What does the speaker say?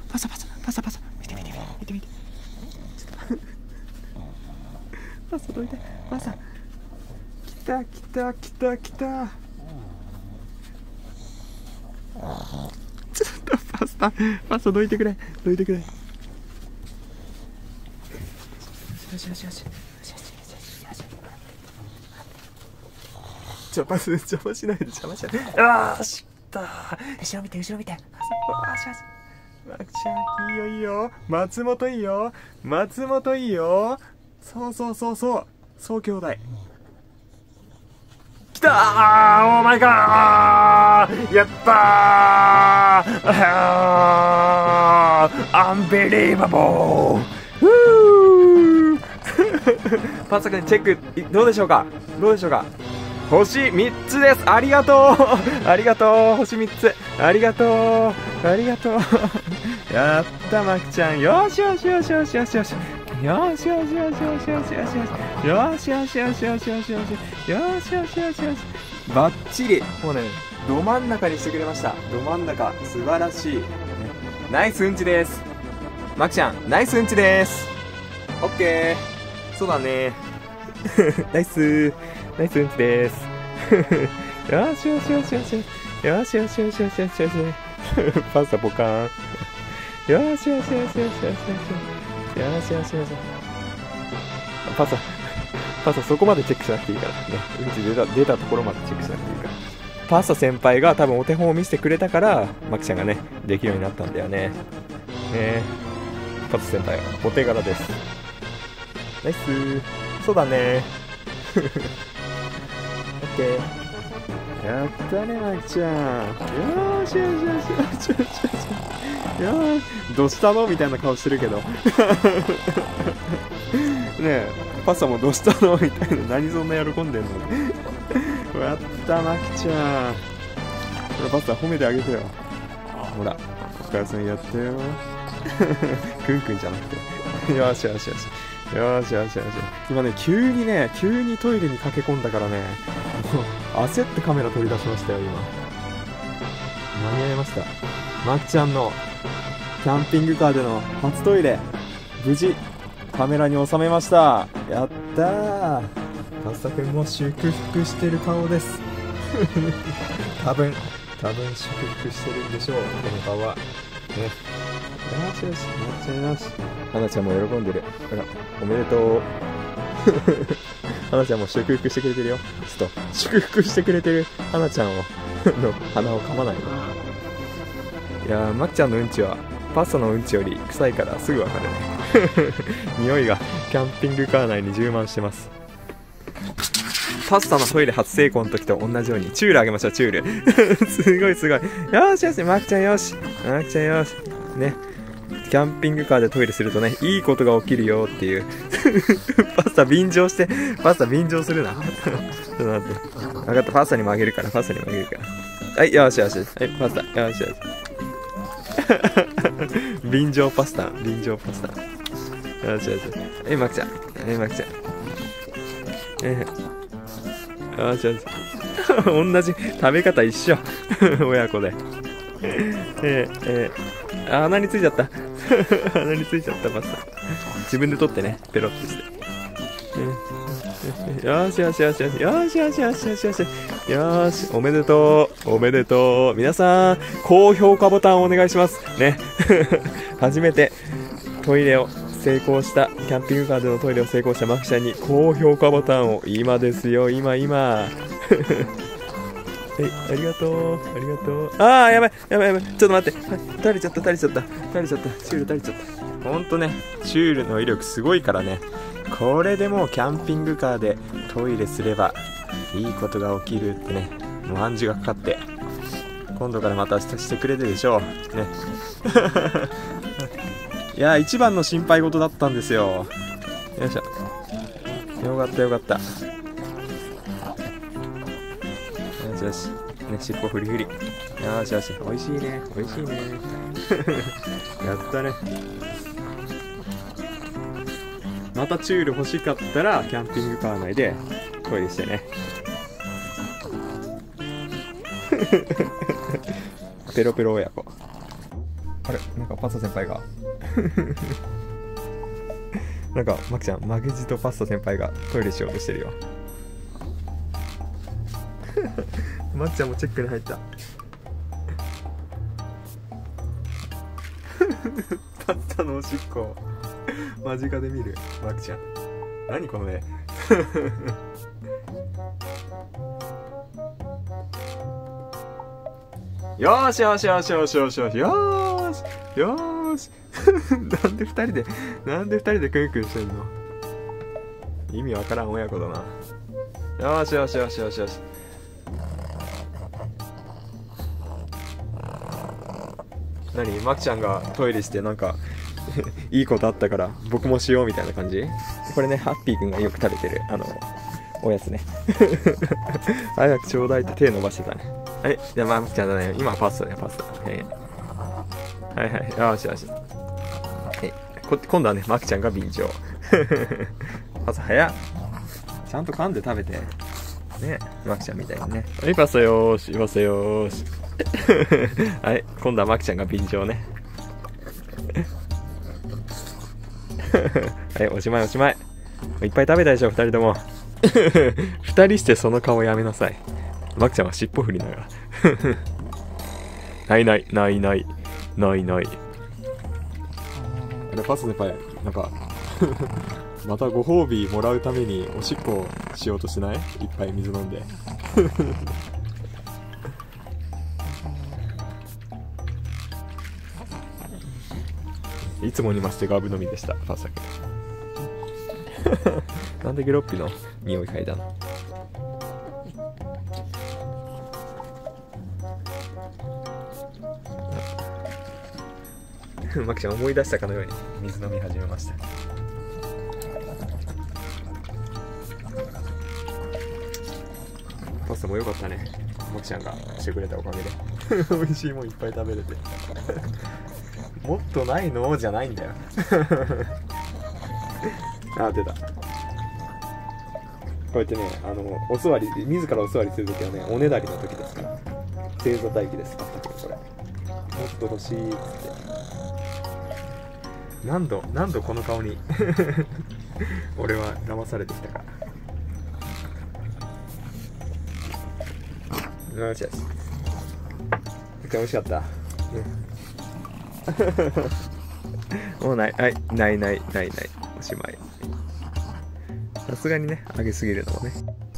パサ見てパサどいて、パサ来たちょっとパサどいてくれよしパス邪魔しないでああ知った後ろ見てマクちゃんいいよ松本いいよそう兄弟来たーオーマイガーやったーアンビリーバボーパサ君チェックどうでしょうか星3つです。ありがとう星3つありがとうやったマキちゃんよしバッチリもうねど真ん中にしてくれました。ど真ん中素晴らしい、ナイスうんちです。マキちゃんナイスうんちです。オッケーそうだねナイスうんちですよしパスタポカーンよしパスタそこまでチェックしなくていいからね。うんち出たところまでチェックしなくていいから。パスタ先輩が多分お手本を見せてくれたからマキちゃんがねできるようになったんだよね。パスタ先輩はお手柄です。ナイスそうだねオッケーやったねマキちゃんよしどうしたのみたいな顔してるけどねえパスタもどうしたのみたいな何そんな喜んでんのやったマキちゃんこれパスタ褒めてあげてよ。ほらお母さんやったよくんじゃなくてよし今ね急にトイレに駆け込んだからねもう焦ってカメラ取り出しましたよ今。間に合いました。マキちゃんのキャンピングカーでの初トイレ無事カメラに収めました。やったー。パスタくんも祝福してる顔です多分祝福してるんでしょうこの顔はね。よし花ちゃんも喜んでる。ほらおめでとう花ちゃんも祝福してくれてるよ。ちょっと祝福してくれてる花ちゃんをの鼻を噛まないの。いやーマキちゃんのうんちはパスタのうんちより臭いからすぐわかるね匂いがキャンピングカー内に充満してます。パスタのトイレ初成功の時と同じようにチュールあげましょう。チュールすごいよしマキちゃんよしね。キャンピングカーでトイレするとねいいことが起きるよっていうパスタ便乗するなちょっと待って分かった。パスタにもあげるからはいよしはいパスタよし便乗パスタよしはいマキちゃんよし同じ食べ方一緒親子で鼻についちゃったパスタ自分で取ってねペロッとしてよしおめでとう皆さん高評価ボタンをお願いしますね初めてトイレを成功したキャンピングカーでのトイレを成功したマキちゃんに高評価ボタンを今ですよ今ありがとうやばいちょっと待って垂れちゃったチュール垂れちゃったほんとねチュールの威力すごいからね。これでもうキャンピングカーでトイレすればいいことが起きるってねもう暗示がかかって今度からまたしてくれるでしょうねいや一番の心配事だったんですよ。よいしょよかったよしね、尻尾フリフリよしおいしいねやったね。またチュール欲しかったらキャンピングカー内でトイレしてねペロペロ親子あれ、なんかパスタ先輩がなんかマキちゃん、マグジとパスタ先輩がトイレしようとしてるよマキちゃんもチェックに入ったパスタのおしっこ間近で見るマキちゃん。何このねよーしよしよしよしよしよしよーしよーしなんで二人でクンクンしてんの。意味わからん親子だな。よしよしよしよしよし。何、マキちゃんがトイレしてなんかいいことあったから僕もしようみたいな感じ。これね、ハッピーくんがよく食べてるおやつね早くちょうだいって手伸ばしてたね。はい、じゃあマキちゃんだね、今はパスタね、パスタ。はいはい、よしよし。今度はね、マキちゃんが便乗パスタ早っ。ちゃんと噛んで食べてね、マキちゃんみたいにね。はい、パスタよーし、パスタよーしはい、今度はマキちゃんが便乗ねはい、おしまいおしまい。いっぱい食べたでしょ、二人とも二人してその顔やめなさい。マキちゃんは尻尾振りながらないないないないないない。あれ、パス先輩なんかまたご褒美もらうためにおしっこしようとしない？いっぱい水飲んでいつもに増してガブ飲みでした、パスタ君なんでゲロッピの匂い嗅いだの。マキちゃん思い出したかのように水飲み始めました。パスタも良かったね、マキちゃんがしてくれたおかげで美味しいもんいっぱい食べれてもっとないのじゃないんだよあ、出た。こうやってね、お座り、自らお座りするときはね、おねだりの時ですから。正座待機です、パスタ君、これ。もっと欲しいっつって。何度この顔に俺は騙されてきたか。よしよし。美味しかった。もうない、はい、ない、おしまい。さすがにね、揚げすぎるのもね。